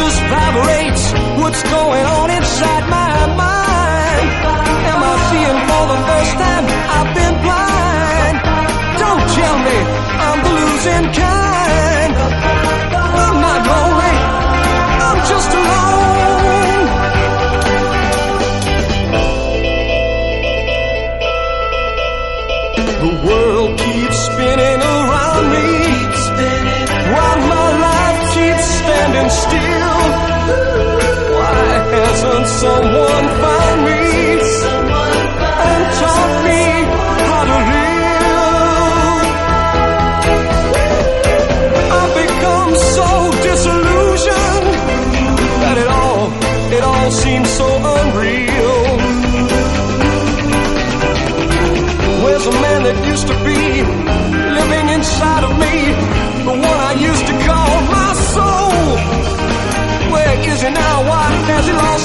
this vibrates. What's going on inside my mind? Am I seeing for the first time? I've been blind. Don't tell me I'm the losing kind. I'm not lonely, I'm just alone. The world keeps spinning around me, while my life keeps standing still. Why hasn't someone found me and taught me how to live? I've become so disillusioned that it all seems so unreal. Where's a man that used to be living inside of me, the one I used to call my soul? Where is he now? Why has he lost